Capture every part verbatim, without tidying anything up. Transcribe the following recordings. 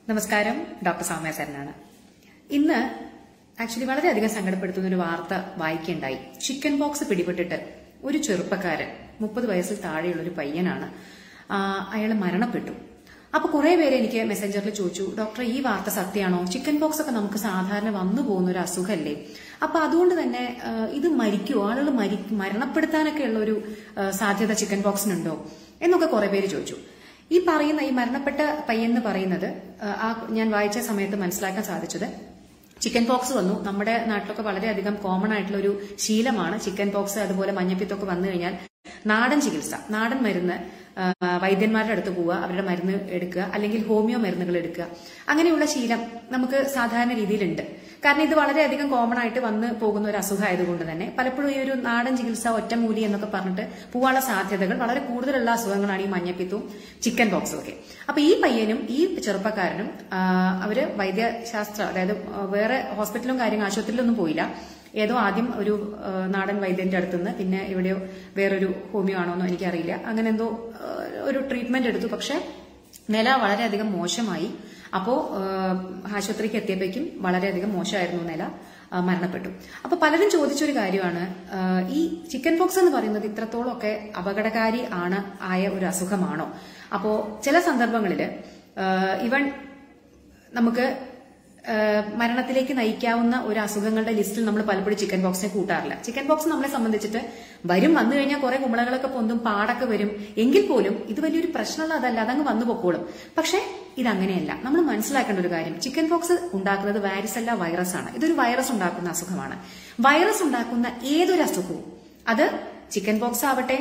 നമസ്കാരം, ഡോക്ടർ സൗമ്യ സരനാണ്. ഇന്ന് ആക്ച്വലി വളരെയധികം സങ്കടപ്പെടുത്തുന്ന ഒരു വാർത്ത വായിക്കേണ്ടായി. ചിക്കൻ പോക്സ് പിടിപെട്ടിട്ട് ഒരു ചെറുപ്പക്കാരൻ, മുപ്പത് വയസ്സിൽ താഴെയുള്ള ഒരു പയ്യനാണ്, അയാൾ മരണപ്പെട്ടു. അപ്പൊ കുറെ പേര് എനിക്ക് മെസ്സഞ്ചറിൽ ചോദിച്ചു, ഡോക്ടർ ഈ വാർത്ത സത്യമാണോ? ചിക്കൻ പോക്സ് ഒക്കെ നമുക്ക് സാധാരണ വന്നു പോകുന്ന ഒരു അസുഖമല്ലേ, അപ്പൊ അതുകൊണ്ട് തന്നെ ഇത് മരിക്കുമോ, ആളുകൾ മരി മരണപ്പെടുത്താനൊക്കെ ഉള്ള ഒരു സാധ്യത ചിക്കൻ പോക്സിനുണ്ടോ എന്നൊക്കെ കുറെ പേര് ചോദിച്ചു. ഈ പറയുന്ന ഈ മരണപ്പെട്ട പയ്യെന്ന് പറയുന്നത് ആ ഞാൻ വായിച്ച സമയത്ത് മനസ്സിലാക്കാൻ സാധിച്ചത്, ചിക്കൻ പോക്സ് വന്നു. നമ്മുടെ നാട്ടിലൊക്കെ വളരെയധികം കോമൺ ആയിട്ടുള്ള ഒരു ശീലമാണ് ചിക്കൻ പോക്സ്, അതുപോലെ മഞ്ഞപ്പിത്തൊക്കെ വന്നു കഴിഞ്ഞാൽ നാടൻ ചികിത്സ, നാടൻ മരുന്ന് വൈദ്യന്മാരുടെ അടുത്ത് പോവുക, അവരുടെ മരുന്ന് എടുക്കുക, അല്ലെങ്കിൽ ഹോമിയോ മരുന്നുകൾ എടുക്കുക. അങ്ങനെയുള്ള ശീലം നമുക്ക് സാധാരണ രീതിയിലുണ്ട്. കാരണം ഇത് വളരെയധികം കോമൺ ആയിട്ട് വന്ന് പോകുന്ന ഒരു അസുഖം ആയതുകൊണ്ട് തന്നെ പലപ്പോഴും ഈ ഒരു നാടൻ ചികിത്സ, ഒറ്റമൂലി എന്നൊക്കെ പറഞ്ഞിട്ട് പോവാനുള്ള സാധ്യതകൾ വളരെ കൂടുതലുള്ള അസുഖങ്ങളാണ് ഈ മഞ്ഞപ്പിത്തവും ചിക്കൻ പോക്സും ഒക്കെ. അപ്പൊ ഈ പയ്യനും ഈ ചെറുപ്പക്കാരനും അവര് വൈദ്യശാസ്ത്ര, അതായത് വേറെ ഹോസ്പിറ്റലും കാര്യങ്ങളും ആശുപത്രിയിലൊന്നും പോയില്ല. ഏതോ ആദ്യം ഒരു നാടൻ വൈദ്യന്റെ അടുത്തുനിന്ന്, പിന്നെ എവിടെയോ വേറൊരു ഹോമിയോ ആണോന്നോ എനിക്കറിയില്ല, അങ്ങനെ എന്തോ ഒരു ട്രീറ്റ്മെന്റ് എടുത്തു. പക്ഷെ നില വളരെയധികം മോശമായി. അപ്പോ ആശുപത്രിക്ക് എത്തിയപ്പോഴേക്കും വളരെയധികം മോശമായിരുന്നു നില, മരണപ്പെട്ടു. അപ്പൊ പലരും ചോദിച്ചൊരു കാര്യമാണ്, ഈ ചിക്കൻ പോക്സ് എന്ന് പറയുന്നത് ഇത്രത്തോളം ഒക്കെ അപകടകാരി ആണ് ആയ ഒരു അസുഖമാണോ? അപ്പോ ചില സന്ദർഭങ്ങളില് ഇവൻ നമുക്ക് മരണത്തിലേക്ക് നയിക്കാവുന്ന ഒരു അസുഖങ്ങളുടെ ലിസ്റ്റിൽ നമ്മൾ പലപ്പോഴും ചിക്കൻ പോക്സിനെ കൂട്ടാറില്ല. ചിക്കൻ പോക്സ് നമ്മളെ സംബന്ധിച്ചിട്ട് വരും, വന്നു കഴിഞ്ഞാൽ കുറെ കുമിളകളൊക്കെ പൊന്തും, പാടൊക്കെ വരും, എങ്കിൽ പോലും ഇത് വലിയൊരു പ്രശ്നമുള്ള അതല്ല, അതങ്ങ് വന്നു പൊക്കോളും. പക്ഷെ ഇതങ്ങനെയല്ല. നമ്മൾ മനസ്സിലാക്കേണ്ട ഒരു കാര്യം, ചിക്കൻ പോക്സ് ഉണ്ടാക്കുന്നത് വാരിസെല്ല വൈറസ് ആണ്. ഇതൊരു വൈറസ് ഉണ്ടാക്കുന്ന അസുഖമാണ്. വൈറസ് ഉണ്ടാക്കുന്ന ഏതൊരു അസുഖവും, അത് ചിക്കൻ പോക്സ് ആവട്ടെ,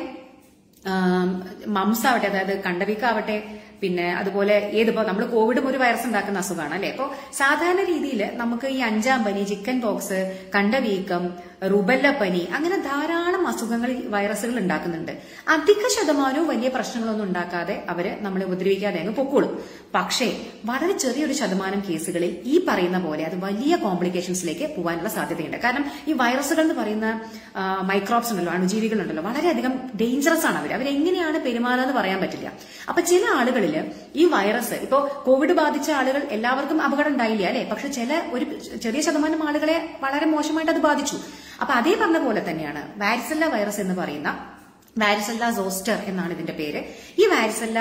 മംസ് ആവട്ടെ, അതായത് കണ്ടവീക്കാവട്ടെ, പിന്നെ അതുപോലെ ഏതിപ്പോ നമ്മൾ കോവിഡും ഒരു വൈറസ് ഉണ്ടാക്കുന്ന അസുഖമാണ് അല്ലെ. അപ്പോ സാധാരണ രീതിയിൽ നമുക്ക് ഈ അഞ്ചാം പനി, ചിക്കൻ പോക്സ്, കണ്ടവീക്കം, റുബല്ല പനി, അങ്ങനെ ധാരാളം അസുഖങ്ങൾ വൈറസുകൾ ഉണ്ടാക്കുന്നുണ്ട്. അധിക ശതമാനവും വലിയ പ്രശ്നങ്ങളൊന്നും ഉണ്ടാക്കാതെ അവര് നമ്മളെ ഉപദ്രവിക്കാതെ അങ്ങ് പൊക്കോളും. പക്ഷേ വളരെ ചെറിയൊരു ശതമാനം കേസുകളിൽ ഈ പറയുന്ന പോലെ അത് വലിയ കോംപ്ലിക്കേഷൻസിലേക്ക് പോകാനുള്ള സാധ്യതയുണ്ട്. കാരണം ഈ വൈറസുകൾ എന്ന് പറയുന്ന മൈക്രോബ്സ് ഉണ്ടല്ലോ, അണുജീവികളുണ്ടല്ലോ, വളരെയധികം ഡേഞ്ചറസ് ആണ്. അവർ അവരെങ്ങനെയാണ് പെരുമാറുക എന്ന് പറയാൻ പറ്റില്ല. അപ്പൊ ചില ആളുകളിൽ ഈ വൈറസ്, ഇപ്പോ കോവിഡ് ബാധിച്ച ആളുകൾ എല്ലാവർക്കും അപകടം ഉണ്ടായില്ല അല്ലെ, പക്ഷെ ചില ഒരു ചെറിയ ശതമാനം ആളുകളെ വളരെ മോശമായിട്ട് അത് ബാധിച്ചു. അപ്പൊ അതേ പറഞ്ഞ പോലെ തന്നെയാണ് വാരിസെല്ല വൈറസ് എന്ന് പറയുന്ന, വാരിസെല്ല സോസ്റ്റർ എന്നാണ് ഇതിന്റെ പേര്. ഈ വാരിസെല്ല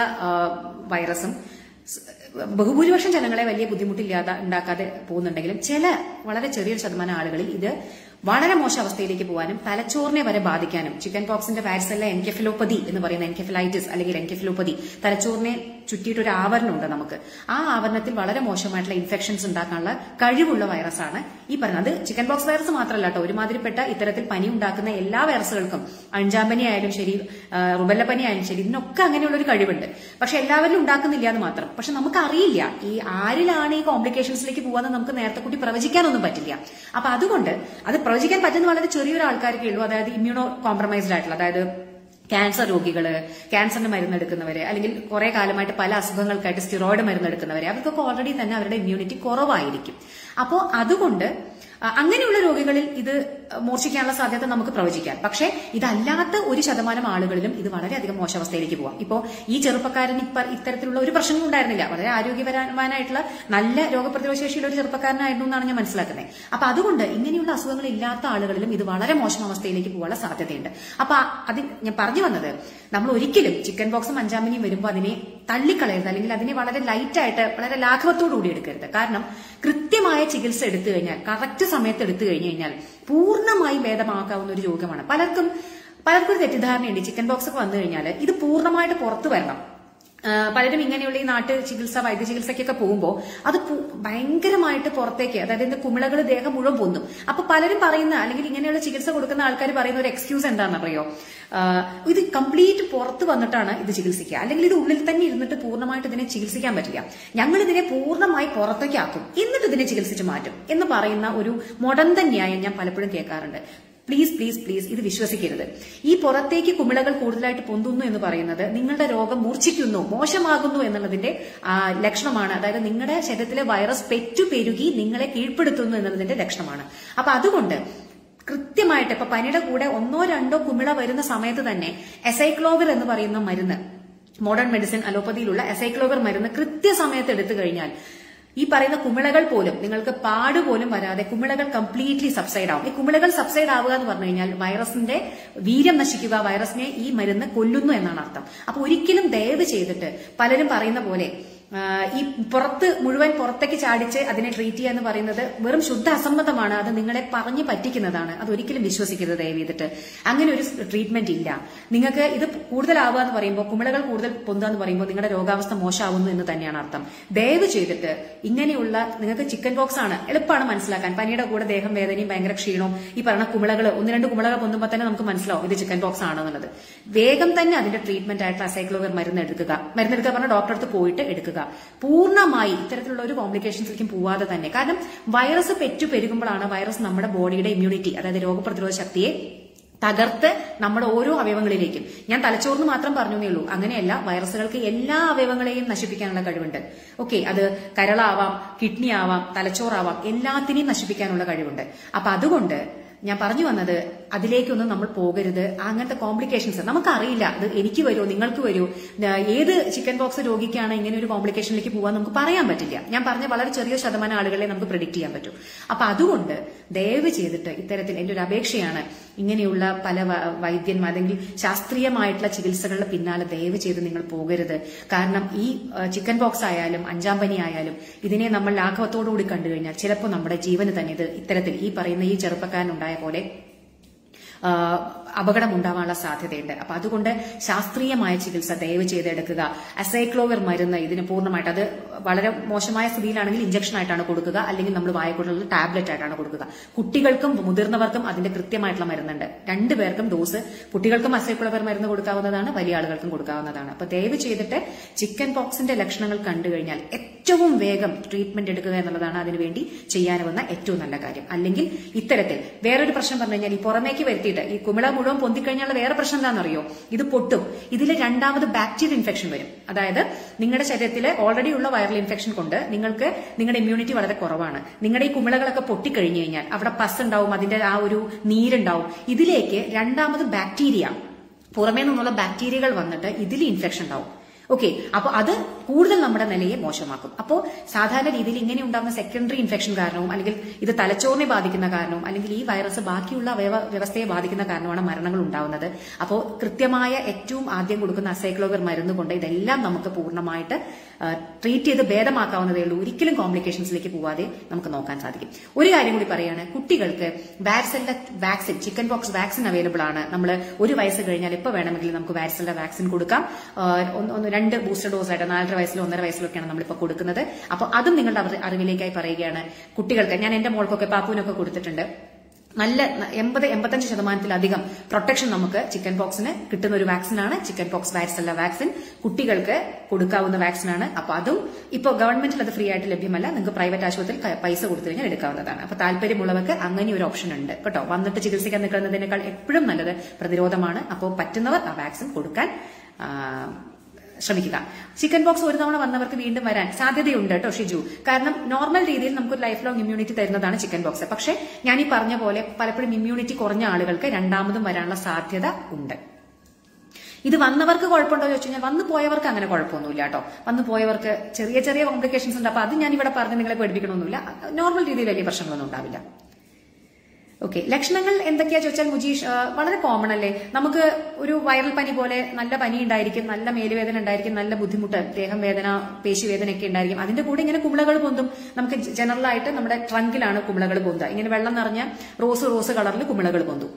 വൈറസും ബഹുഭൂരിപക്ഷം ജനങ്ങളെ വലിയ ബുദ്ധിമുട്ടില്ലാതെ ഉണ്ടാക്കാതെ പോകുന്നുണ്ടെങ്കിലും ചില വളരെ ചെറിയൊരു ശതമാനം ആളുകളിൽ ഇത് വളരെ മോശം അവസ്ഥയിലേക്ക് പോകാനും തലച്ചോറിനെ വരെ ബാധിക്കാനും, ചിക്കൻ പോക്സിന്റെ വാരിസെല്ല എൻകെഫലോപ്പതി എന്ന് പറയുന്ന എൻകെഫലൈറ്റിസ് അല്ലെങ്കിൽ എൻകെഫലോപ്പതി, തലച്ചോറിനെ ചുറ്റിയിട്ട് ഒരു ആവരണമുണ്ട് നമുക്ക്. ആ ആവരണത്തിൽ വളരെ മോശമായിട്ടുള്ള ഇൻഫെക്ഷൻസ് ഉണ്ടാക്കാനുള്ള കഴിവുള്ള വൈറസാണ് ഈ പറയുന്നത്. അത് ചിക്കൻ പോക്സ് വൈറസ് മാത്രമല്ല കേട്ടോ, ഒരുമാതിരിപ്പെട്ട ഇത്തരത്തിൽ പനി ഉണ്ടാക്കുന്ന എല്ലാ വൈറസുകൾക്കും, അഞ്ചാമ്പനി ആയാലും ശരി, റുബല്ല പനി ആയാലും ശരി, ഇതിനൊക്കെ അങ്ങനെയുള്ള ഒരു കഴിവുണ്ട്. പക്ഷെ എല്ലാവരിലും ഉണ്ടാക്കുന്നില്ല എന്ന് മാത്രം. പക്ഷെ നമുക്കറിയില്ല ഈ ആരിലാണ് ഈ കോംപ്ലിക്കേഷൻസിലേക്ക് പോകാന്ന് നമുക്ക് നേരത്തെ കൂട്ടി പ്രവചിക്കാനൊന്നും പറ്റില്ല. അപ്പൊ അതുകൊണ്ട് അത് പ്രവചിക്കാൻ പറ്റുന്ന വളരെ ചെറിയൊരു ആൾക്കാർക്കേ ഉള്ളൂ. അതായത് ഇമ്മ്യൂണോ കോംപ്രമൈസ്ഡ് ആയിട്ടുള്ള, അതായത് ക്യാൻസർ രോഗികള്, ക്യാൻസറിന് മരുന്നെടുക്കുന്നവര്, അല്ലെങ്കിൽ കുറെ കാലമായിട്ട് പല അസുഖങ്ങൾക്കായിട്ട് സ്റ്റിറോയിഡ് മരുന്നെടുക്കുന്നവര്, അവർക്കൊക്കെ ഓൾറെഡി തന്നെ അവരുടെ ഇമ്മ്യൂണിറ്റി കുറവായിരിക്കും. അപ്പോ അതുകൊണ്ട് അങ്ങനെയുള്ള രോഗികളിൽ ഇത് മൂർച്ഛിക്കാനുള്ള സാധ്യത നമുക്ക് പ്രവചിക്കാം. പക്ഷേ ഇതല്ലാത്ത ഒരു ശതമാനം ആളുകളിലും ഇത് വളരെയധികം മോശാവസ്ഥയിലേക്ക് പോവാം. ഇപ്പോ ഈ ചെറുപ്പക്കാരൻ ഇപ്പൊ ഇത്തരത്തിലുള്ള ഒരു പ്രശ്നവും ഉണ്ടായിരുന്നില്ല, വളരെ ആരോഗ്യപരമായിട്ടുള്ള നല്ല രോഗപ്രതിരോധ ശേഷിയുള്ള ഒരു ചെറുപ്പക്കാരനായിരുന്നു എന്നാണ് ഞാൻ മനസ്സിലാക്കുന്നത്. അപ്പൊ അതുകൊണ്ട് ഇങ്ങനെയുള്ള അസുഖങ്ങൾ ഇല്ലാത്ത ആളുകളിലും ഇത് വളരെ മോശം അവസ്ഥയിലേക്ക് പോകാനുള്ള സാധ്യതയുണ്ട്. അപ്പൊ അത് ഞാൻ പറഞ്ഞു വന്നത്, നമ്മൾ ഒരിക്കലും ചിക്കൻ പോക്സും അഞ്ചാമനിയും വരുമ്പോൾ അതിനെ തള്ളിക്കളയരുത്, അല്ലെങ്കിൽ അതിനെ വളരെ ലൈറ്റായിട്ട് വളരെ ലാഘവത്തോടു കൂടി എടുക്കരുത്. കാരണം കൃത്യമായ ചികിത്സ എടുത്തു കഴിഞ്ഞാൽ, കറക്റ്റ് സമയത്ത് എടുത്തു കഴിഞ്ഞു കഴിഞ്ഞാൽ പൂർണ്ണമായി ഭേദമാക്കാവുന്ന ഒരു രോഗമാണ്. പലർക്കും പലർക്കും ഒരു തെറ്റിദ്ധാരണയുണ്ട്, ചിക്കൻ പോക്സ് ഒക്കെ വന്നു കഴിഞ്ഞാൽ ഇത് പൂർണ്ണമായിട്ട് പുറത്തു വരണം. പലരും ഇങ്ങനെയുള്ള ഈ നാട്ടു ചികിത്സ, വൈദ്യ ചികിത്സയ്ക്കൊക്കെ പോകുമ്പോൾ അത് ഭയങ്കരമായിട്ട് പുറത്തേക്ക്, അതായത് ഇതിന്റെ കുമിളകൾ ദേഹം മുഴുവൻ പൊന്നും. അപ്പൊ പലരും പറയുന്ന, അല്ലെങ്കിൽ ഇങ്ങനെയുള്ള ചികിത്സ കൊടുക്കുന്ന ആൾക്കാർ പറയുന്ന ഒരു എക്സ്ക്യൂസ് എന്താണെന്ന് അറിയോ, ഇത് കംപ്ലീറ്റ് പുറത്ത് വന്നിട്ടാണ് ഇത് ചികിത്സിക്കുക, അല്ലെങ്കിൽ ഇത് ഉള്ളിൽ തന്നെ ഇരുന്നിട്ട് പൂർണ്ണമായിട്ട് ഇതിനെ ചികിത്സിക്കാൻ പറ്റില്ല, ഞങ്ങൾ ഇതിനെ പൂർണ്ണമായി പുറത്തേക്ക് ആക്കും എന്നിട്ട് ഇതിനെ ചികിത്സിച്ച് മാറ്റും എന്ന് പറയുന്ന ഒരു മൊടന്ത ന്യായം ഞാൻ പലപ്പോഴും കേൾക്കാറുണ്ട്. പ്ലീസ് പ്ലീസ് പ്ലീസ് ഇത് വിശ്വസിക്കരുത്. ഈ പുറത്തേക്ക് കുമിളകൾ കൂടുതലായിട്ട് പൊന്തുന്നു എന്ന് പറയുന്നത് നിങ്ങളുടെ രോഗം മൂർച്ഛിക്കുന്നു, മോശമാകുന്നു എന്നുള്ളതിന്റെ ലക്ഷണമാണ്. അതായത് നിങ്ങളുടെ ശരീരത്തിലെ വൈറസ് പെറ്റു പെരുകി നിങ്ങളെ കീഴ്പ്പെടുത്തുന്നു എന്നുള്ളതിന്റെ ലക്ഷണമാണ്. അപ്പൊ അതുകൊണ്ട് കൃത്യമായിട്ട് ഇപ്പൊ പനിയുടെ കൂടെ ഒന്നോ രണ്ടോ കുമിള വരുന്ന സമയത്ത് തന്നെ എസൈക്ലോവിർ എന്ന് പറയുന്ന മരുന്ന്, മോഡേൺ മെഡിസിൻ അലോപ്പതിയിലുള്ള എസൈക്ലോവിർ മരുന്ന് കൃത്യസമയത്ത് എടുത്തു കഴിഞ്ഞാൽ ഈ പറയുന്ന കുമിളകൾ പോലും നിങ്ങൾക്ക് പാടുപോലും വരാതെ കുമിളകൾ കംപ്ലീറ്റ്ലി സബ്സൈഡ് ആവും. ഈ കുമിളകൾ സബ്സൈഡ് ആവുക എന്ന് പറഞ്ഞു കഴിഞ്ഞാൽ വൈറസിന്റെ വീര്യം നശിക്കുക, വൈറസിനെ ഈ മരുന്ന് കൊല്ലുന്നു എന്നാണ് അർത്ഥം. അപ്പൊ ഒരിക്കലും ദയവ് ചെയ്തിട്ട് പലരും പറയുന്ന പോലെ ഈ പുറത്ത് മുഴുവൻ പുറത്തേക്ക് ചാടിച്ച് അതിനെ ട്രീറ്റ് ചെയ്യുക എന്ന് പറയുന്നത് വെറും ശുദ്ധ അസംബന്ധമാണ്. അത് നിങ്ങളെ പറഞ്ഞു പറ്റിക്കുന്നതാണ്. അത് ഒരിക്കലും വിശ്വസിക്കരുത് ദയവ് ചെയ്തിട്ട്. അങ്ങനെ ഒരു ട്രീറ്റ്മെന്റ് ഇല്ല. നിങ്ങൾക്ക് ഇത് കൂടുതലാവുക എന്ന് പറയുമ്പോൾ, കുമിളകൾ കൂടുതൽ പൊന്തുക എന്ന് പറയുമ്പോൾ നിങ്ങളുടെ രോഗാവസ്ഥ മോശമാവുന്നു എന്ന് തന്നെയാണ് അർത്ഥം. ദയവ് ചെയ്തിട്ട് ഇങ്ങനെയുള്ള നിങ്ങൾക്ക് ചിക്കൻ ബോക്സ് ആണ് എളുപ്പമാണ് മനസ്സിലാക്കാൻ. പനിയുടെ കൂടെ ദേഹം വേദനയും ഭയങ്കര ക്ഷീണവും ഈ പറഞ്ഞ കുമിളകൾ ഒന്ന് രണ്ട് കുമിളകൾ പൊന്തുമ്പോൾ തന്നെ നമുക്ക് മനസ്സിലാവും ഇത് ചിക്കൻ ബോക്സ് ആണെന്നുള്ളത്. വേഗം തന്നെ അതിന്റെ ട്രീറ്റ്മെന്റ് ആയിട്ട് അസൈക്ലോവിർ മരുന്ന് എടുക്കുക. മരുന്നെടുക്കുക പറഞ്ഞാൽ ഡോക്ടറെ അടുത്ത് പോയിട്ട് എടുക്കുക. പൂർണ്ണമായി ഇത്തരത്തിലുള്ള ഒരു കോംപ്ലിക്കേഷൻസിലേക്കും പോവാതെ തന്നെ. കാരണം വൈറസ് പെറ്റു പെരുകുമ്പോഴാണ് വൈറസ് നമ്മുടെ ബോഡിയുടെ ഇമ്മ്യൂണിറ്റി, അതായത് രോഗപ്രതിരോധ ശക്തിയെ തകർത്ത് നമ്മുടെ ഓരോ അവയവങ്ങളിലേക്കും, ഞാൻ തലച്ചോറിന് മാത്രം പറഞ്ഞേ ഉള്ളൂ, അങ്ങനെയല്ല, വൈറസുകൾക്ക് എല്ലാ അവയവങ്ങളെയും നശിപ്പിക്കാനുള്ള കഴിവുണ്ട്. ഓക്കെ, അത് കരളാവാം, കിഡ്നി ആവാം, തലച്ചോറാവാം, എല്ലാത്തിനെയും നശിപ്പിക്കാനുള്ള കഴിവുണ്ട്. അപ്പൊ അതുകൊണ്ട് ഞാൻ പറഞ്ഞു വന്നത് അതിലേക്കൊന്നും നമ്മൾ പോകരുത്. അങ്ങനത്തെ കോംപ്ലിക്കേഷൻസ് നമുക്കറിയില്ല. അത് എനിക്ക് വരുമോ നിങ്ങൾക്ക് വരുമോ, ഏത് ചിക്കൻ ബോക്സ് രോഗിക്കാണ് ഇങ്ങനെ ഒരു കോംപ്ലിക്കേഷനിലേക്ക് പോകാൻ നമുക്ക് പറയാൻ പറ്റില്ല. ഞാൻ പറഞ്ഞ വളരെ ചെറിയ ശതമാനം ആളുകളെ നമുക്ക് പ്രെഡിക്ട് ചെയ്യാൻ പറ്റും. അപ്പൊ അതുകൊണ്ട് ദയവ് ചെയ്തിട്ട് ഇത്തരത്തിൽ എന്റെ ഒരു അപേക്ഷയാണ്, ഇങ്ങനെയുള്ള പല വൈദ്യന്മാർ അല്ലെങ്കിൽ ശാസ്ത്രീയമായിട്ടുള്ള ചികിത്സകളുടെ പിന്നാലെ ദയവ് ചെയ്ത് നിങ്ങൾ പോകരുത്. കാരണം ഈ ചിക്കൻ ബോക്സ് ആയാലും അഞ്ചാം പനി ആയാലും ഇതിനെ നമ്മൾ ലാഘവത്തോടുകൂടി കണ്ടു കഴിഞ്ഞാൽ ചിലപ്പോൾ നമ്മുടെ ജീവന് തന്നെ ഇത് ഇത്തരത്തിൽ ഈ പറയുന്ന ഈ ചെറുപ്പക്കാരനുണ്ടായ പോലെ അപകടം ഉണ്ടാവാനുള്ള സാധ്യതയുണ്ട്. അപ്പൊ അതുകൊണ്ട് ശാസ്ത്രീയമായ ചികിത്സ ദയവ് ചെയ്തെടുക്കുക. അസൈക്ലോവിർ മരുന്ന് ഇതിന് പൂർണ്ണമായിട്ട്, അത് വളരെ മോശമായ സ്ഥിതിയിലാണെങ്കിൽ ഇഞ്ചക്ഷൻ ആയിട്ടാണ് കൊടുക്കുക, അല്ലെങ്കിൽ നമ്മൾ വായക്കുള്ളിൽ ടാബ്ലറ്റ് ആയിട്ടാണ് കൊടുക്കുക. കുട്ടികൾക്കും മുതിർന്നവർക്കും അതിന്റെ കൃത്യമായിട്ടുള്ള മരുന്നുണ്ട്. രണ്ടുപേർക്കും ഡോസ്, കുട്ടികൾക്കും അസൈക്ലോവിർ മരുന്ന് കൊടുക്കാവുന്നതാണ്, വലിയ ആളുകൾക്കും കൊടുക്കാവുന്നതാണ്. അപ്പൊ ദയവ് ചെയ്തിട്ട് ചിക്കൻ പോക്സിന്റെ ലക്ഷണങ്ങൾ കണ്ടു കഴിഞ്ഞാൽ ഏറ്റവും വേഗം ട്രീറ്റ്മെന്റ് എടുക്കുക എന്നുള്ളതാണ് അതിനുവേണ്ടി ചെയ്യാനാവുന്ന ഏറ്റവും നല്ല കാര്യം. അല്ലെങ്കിൽ ഇത്തരത്തിൽ വേറൊരു പ്രശ്നം പറഞ്ഞു കഴിഞ്ഞാൽ, ഈ പുറമേക്ക് വരുത്തിയിട്ട് ഈ കുമിള മുഴുവൻ പൊന്തിക്കഴിഞ്ഞാൽ വേറെ പ്രശ്നം എന്താണെന്നറിയോ, ഇത് പൊട്ടും. ഇതിൽ രണ്ടാമത് ബാക്ടീരിയൽ ഇൻഫെക്ഷൻ വരും. അതായത് നിങ്ങളുടെ ശരീരത്തിലെ ഓൾറെഡി ഉള്ള വൈറൽ ഇൻഫെക്ഷൻ കൊണ്ട് നിങ്ങൾക്ക് നിങ്ങളുടെ ഇമ്മ്യൂണിറ്റി വളരെ കുറവാണ്. നിങ്ങളുടെ ഈ കുമിളകളൊക്കെ പൊട്ടിക്കഴിഞ്ഞു കഴിഞ്ഞാൽ അവിടെ പസ് ഉണ്ടാവും, അതിന്റെ ആ ഒരു നീരുണ്ടാവും. ഇതിലേക്ക് രണ്ടാമത് ബാക്ടീരിയ, പുറമേ നിന്നുള്ള ബാക്ടീരിയകൾ വന്നിട്ട് ഇതിൽ ഇൻഫെക്ഷൻ ഉണ്ടാവും. ഓക്കെ, അപ്പൊ അത് കൂടുതൽ നമ്മുടെ നിലയെ മോശമാക്കും. അപ്പോൾ സാധാരണ രീതിയിൽ ഇങ്ങനെ ഉണ്ടാകുന്ന സെക്കൻഡറി ഇൻഫെക്ഷൻ കാരണവും, അല്ലെങ്കിൽ ഇത് തലച്ചോറിനെ ബാധിക്കുന്ന കാരണവും, അല്ലെങ്കിൽ ഈ വൈറസ് ബാക്കിയുള്ള വ്യവസ്ഥയെ ബാധിക്കുന്ന കാരണമാണ് മരണങ്ങൾ ഉണ്ടാവുന്നത്. അപ്പോൾ കൃത്യമായ ഏറ്റവും ആദ്യം കൊടുക്കുന്ന അസൈക്ലോവിർ മരുന്ന് കൊണ്ട് ഇതെല്ലാം നമുക്ക് പൂർണ്ണമായിട്ട് ട്രീറ്റ് ചെയ്ത് ഭേദമാക്കാവുന്നതേ ഉള്ളൂ. ഒരിക്കലും കോംപ്ലിക്കേഷൻസിലേക്ക് പോവാതെ നമുക്ക് നോക്കാൻ സാധിക്കും. ഒരു കാര്യം കൂടി പറയാണ്, കുട്ടികൾക്ക് varicella vaccine, chicken pox vaccine available ആണ്. നമ്മൾ ഒരു വയസ്സ് കഴിഞ്ഞാൽ എപ്പോൾ വേണമെങ്കിലും നമുക്ക് വാരിസെല്ല വാക്സിൻ കൊടുക്കാം. ഒന്ന് രണ്ട് ബൂസ്റ്റർ ഡോസ് ആയിട്ട് നാലര വയസ്സിലോ ഒന്നര വയസ്സിലൊക്കെയാണ് നമ്മളിപ്പോൾ കൊടുക്കുന്നത്. അപ്പോൾ അതും നിങ്ങളുടെ അറിവിലേക്കായി പറയുകയാണ്. കുട്ടികൾക്ക്, ഞാൻ എന്റെ മോൾക്കൊക്കെ പാപ്പുവിനൊക്കെ കൊടുത്തിട്ടുണ്ട്. നല്ല എൺപത് എൺപത്തഞ്ച് ശതമാനത്തിലധികം പ്രൊട്ടക്ഷൻ നമുക്ക് ചിക്കൻ പോക്സിന് കിട്ടുന്ന ഒരു വാക്സിനാണ് ചിക്കൻ പോക്സ് വാരിസെല്ല വാക്സിൻ. കുട്ടികൾക്ക് കൊടുക്കാവുന്ന വാക്സിനാണ്. അപ്പൊ അതും ഇപ്പോൾ ഗവൺമെന്റിൽ അത് ഫ്രീ ആയിട്ട് ലഭ്യമല്ല. നിങ്ങൾക്ക് പ്രൈവറ്റ് ആശുപത്രിയിൽ പൈസ കൊടുത്തു കഴിഞ്ഞാൽ എടുക്കാവുന്നതാണ്. അപ്പൊ താല്പര്യമുള്ളവർക്ക് അങ്ങനെ ഒരു ഓപ്ഷൻ ഉണ്ട് കേട്ടോ. വന്നിട്ട് ചികിത്സിക്കാൻ നിൽക്കുന്നതിനേക്കാൾ എപ്പോഴും നല്ലത് പ്രതിരോധമാണ്. അപ്പോൾ പറ്റുന്നവർ ആ വാക്സിൻ കൊടുക്കാൻ ശ്രമിക്കുക. ചിക്കൻ ബോക്സ് ഒരു തവണ വന്നവർക്ക് വീണ്ടും വരാൻ സാധ്യതയുണ്ട് കേട്ടോ ഷിജു. കാരണം നോർമൽ രീതിയിൽ നമുക്കൊരു ലൈഫ് ലോങ് ഇമ്മ്യൂണിറ്റി തരുന്നതാണ് ചിക്കൻ ബോക്സ്. പക്ഷെ ഞാൻ ഈ പറഞ്ഞ പോലെ പലപ്പോഴും ഇമ്മ്യൂണിറ്റി കുറഞ്ഞ ആളുകൾക്ക് രണ്ടാമതും വരാനുള്ള സാധ്യത ഉണ്ട്. ഇത് വന്നവർക്ക് കുഴപ്പമുണ്ടോ എന്ന് ചോദിച്ചു കഴിഞ്ഞാൽ വന്നു പോയവർക്ക് അങ്ങനെ കുഴപ്പമൊന്നുമില്ല കേട്ടോ. വന്നു പോയവർക്ക് ചെറിയ ചെറിയ കോംപ്ലിക്കേഷൻസ് ഉണ്ട്. അപ്പൊ അത് ഞാൻ ഇവിടെ പറഞ്ഞ് നിങ്ങളെ പേടിപ്പിക്കണമൊന്നുമില്ല. നോർമൽ രീതിയിൽ വലിയ പ്രശ്നങ്ങളൊന്നും ഉണ്ടാവില്ല. ഓക്കെ, ലക്ഷണങ്ങൾ എന്തൊക്കെയാ ചോദിച്ചാൽ മുജീഷ്, വളരെ കോമൺ അല്ലേ. നമുക്ക് ഒരു വൈറൽ പനി പോലെ നല്ല പനി ഉണ്ടായിരിക്കും, നല്ല മേലുവേദന ഉണ്ടായിരിക്കും, നല്ല ബുദ്ധിമുട്ട്, ദേഹം വേദന, പേശിവേദനയൊക്കെ ഉണ്ടായിരിക്കും. അതിന്റെ കൂടെ ഇങ്ങനെ കുമിളകൾ പൊന്തും. നമുക്ക് ജനറൽ ആയിട്ട് നമ്മുടെ ട്രങ്കിലാണ് കുമിളകൾ പൊന്തുക. ഇങ്ങനെ വെള്ളം നിറഞ്ഞ റോസ് റോസ് കളറിൽ കുമിളകൾ പൊന്തും.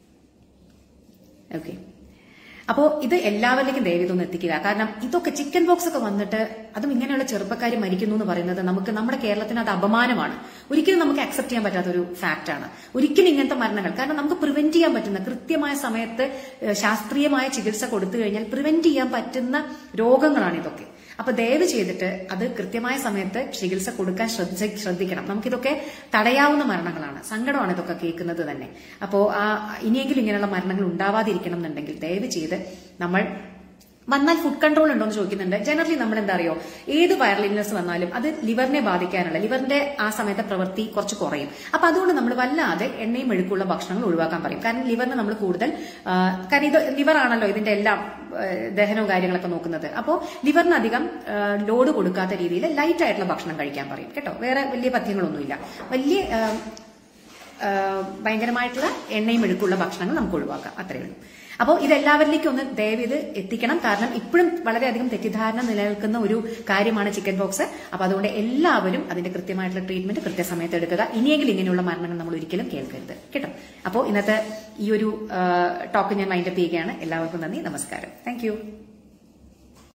ഓക്കെ, അപ്പോൾ ഇത് എല്ലാവരിലേക്കും ദയവിതൊന്ന് എത്തിക്കുക. കാരണം ഇതൊക്കെ ചിക്കൻ ബോക്സ് ഒക്കെ വന്നിട്ട് അതും ഇങ്ങനെയുള്ള ചെറുപ്പക്കാർ മരിക്കുന്നു എന്ന് പറയുന്നത് നമുക്ക് നമ്മുടെ കേരളത്തിന് അത് അപമാനമാണ്. ഒരിക്കലും നമുക്ക് അക്സെപ്റ്റ് ചെയ്യാൻ പറ്റാത്ത ഒരു ഫാക്റ്റാണ്. ഒരിക്കലും ഇങ്ങനത്തെ മരണങ്ങൾ, കാരണം നമുക്ക് പ്രിവെന്റ് ചെയ്യാൻ പറ്റുന്ന, കൃത്യമായ സമയത്ത് ശാസ്ത്രീയമായ ചികിത്സ കൊടുത്തു കഴിഞ്ഞാൽ പ്രിവെന്റ് ചെയ്യാൻ പറ്റുന്ന രോഗങ്ങളാണ് ഇതൊക്കെ. അപ്പൊ ദയവ് ചെയ്തിട്ട് അത് കൃത്യമായ സമയത്ത് ചികിത്സ കൊടുക്കാൻ ശ്രദ്ധിക്കണം. നമുക്കിതൊക്കെ തടയാവുന്ന മരണങ്ങളാണ്. സങ്കടമാണ് ഇതൊക്കെ കേൾക്കുന്നത് തന്നെ. അപ്പോ ആ ഇനിയെങ്കിലും ഇങ്ങനെയുള്ള മരണങ്ങൾ ഉണ്ടാവാതിരിക്കണം എന്നുണ്ടെങ്കിൽ ദയവ് ചെയ്ത് നമ്മൾ വന്നാൽ ഫുഡ് കൺട്രോൾ ഉണ്ടോ എന്ന് ചോദിക്കുന്നുണ്ട്. ജനറലി നമ്മൾ എന്താ അറിയോ, ഏത് വൈറൽ ഇൽനെസ് വന്നാലും അത് ലിവറിനെ ബാധിക്കാനുള്ള, ലിവറിന്റെ ആ സമയത്തെ പ്രവൃത്തി കുറച്ച് കുറയും. അപ്പൊ അതുകൊണ്ട് നമ്മൾ വല്ലാതെ എണ്ണയും മെഴുക്കുള്ള ഭക്ഷണങ്ങൾ ഒഴിവാക്കാൻ പറയും. കാരണം ലിവറിന് നമ്മൾ കൂടുതൽ, കാരണം ഇത് ലിവർ ആണല്ലോ ഇതിന്റെ എല്ലാം ദഹനവും കാര്യങ്ങളൊക്കെ നോക്കുന്നത്. അപ്പോൾ ലിവറിന് അധികം ലോഡ് കൊടുക്കാത്ത രീതിയിൽ ലൈറ്റ് ആയിട്ടുള്ള ഭക്ഷണം കഴിക്കാൻ പറയും കേട്ടോ. വേറെ വലിയ പഥ്യങ്ങളൊന്നുമില്ല. വലിയ ഭയങ്കരമായിട്ടുള്ള എണ്ണയും മെഴുക്കുള്ള ഭക്ഷണങ്ങൾ നമുക്ക് ഒഴിവാക്കാം, അത്രയേ ഉള്ളൂ. അപ്പോൾ ഇതെല്ലാവരിലേക്കും ഒന്ന് ദയവീത് എത്തിക്കണം. കാരണം ഇപ്പോഴും വളരെയധികം തെറ്റിദ്ധാരണ നിലനിൽക്കുന്ന ഒരു കാര്യമാണ് ചിക്കൻ പോക്സ്. അപ്പൊ അതുകൊണ്ട് എല്ലാവരും അതിന്റെ കൃത്യമായിട്ടുള്ള ട്രീറ്റ്മെന്റ് കൃത്യസമയത്ത് എടുക്കുക. ഇനിയെങ്കിലും ഇങ്ങനെയുള്ള മരണങ്ങൾ നമ്മൾ ഒരിക്കലും കേൾക്കരുത് കേട്ടോ. അപ്പോൾ ഇന്നത്തെ ഈ ഒരു ടോക്ക് ഞാൻ വൈൻഡപ്പ് ചെയ്യുകയാണ്. എല്ലാവർക്കും നന്ദി, നമസ്കാരം, താങ്ക് യു.